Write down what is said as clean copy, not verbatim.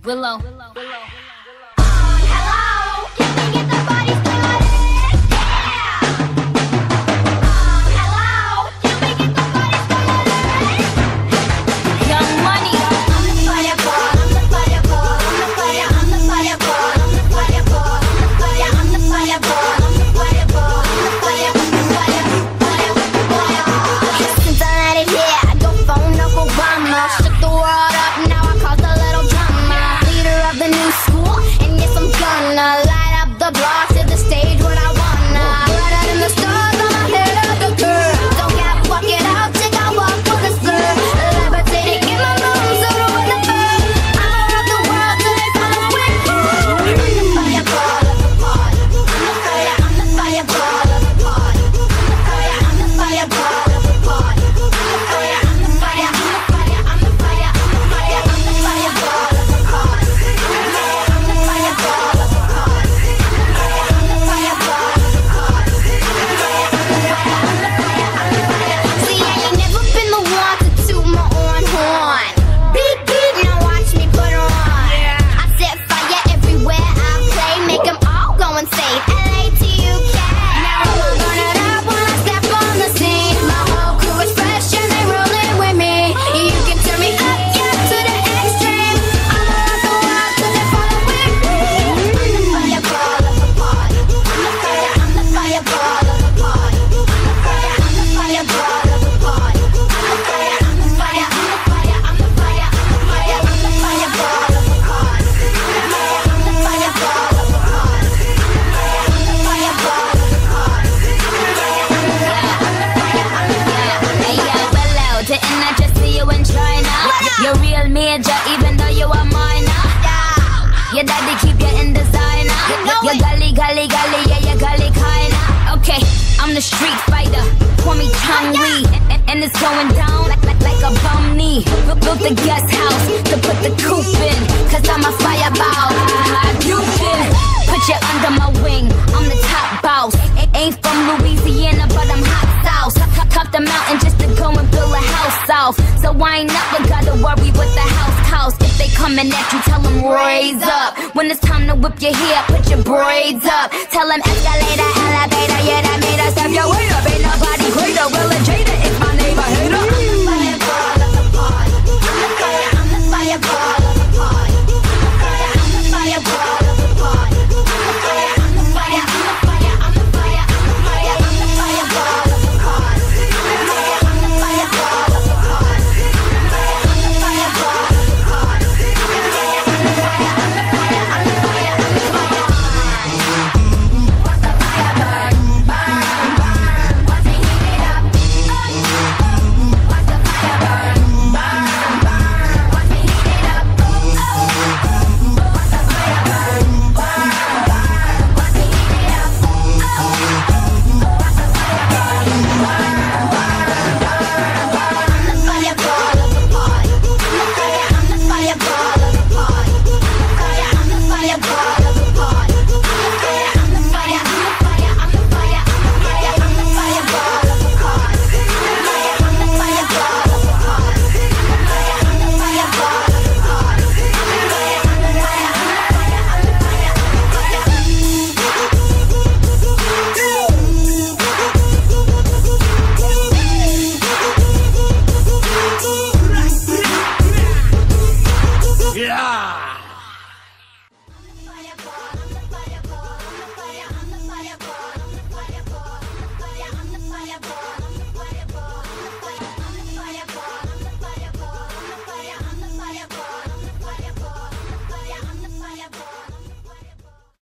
Willow. Hello, can we get the party started? Yeah. Hello, can we get the party started? Young Money. I'm the fireball, I'm the fireball, I'm the fire, I'm the fireball, I'm the fireball, I'm the fire, I'm the fireball, I'm the fireball, I'm the fire, fire. Since I let it hit, I go phone up Obama. Shook the world up, now I cause a little drama. Leader of the new school, and yes, I'm gonna light up the block to the stage when I wanna. Brighter than the stars, I'm ahead of the curve. Don't get walk it out, take out walk for the slur. Levitating in my lungs, so the weather burn. I'm around the world till they follow it. I'm the fireball of the party. I'm the fireball of the party. I'm the fireball of the party. I'm the fire, I'm the fire, I'm the fire, I'm the fire, I'm the fireball of the party. I'm the fireball of the party. I'm the fireball of the party. See, I ain't never been the one to toot my own horn. Beep, beep, now watch me put her on. I set fire everywhere I play, make them all go insane. LA to UK. Now I'm gonna burn it up when I step on the scene. My whole crew is fresh and they rolling with me. You can turn me up, yeah, to the extreme. I'm around the world till they follow with me. I'm the fireball of the party. I'm the fireball of the party. I'm the fireball of the party. I'm the fire, I'm the fire, I'm the fire, I'm the fire, I'm the fireball of the party. I'm the fireball of the party. I'm the fireball of the party. Hey yo, Willow, didn't I just see you in China? You're real major, even though you are minor. Your daddy keep you in designer. Your gully, gully, gully, yeah, your gully kinda. Okay, I'm the street fighter. Call me Chang-Li, and it's going down like a bum knee. Built the guest house to put the coop in, cause I'm a fireball. You can put you under my wing. I'm the top boss. Ain't from Louisiana, but I'm hot sauce. Top the mountain just to go and build a house off. So I ain't never gotta worry what the house costs. If they coming at you, tell them raise up. When it's time to whip your hair, put your braids up. Tell them escalator, elevator.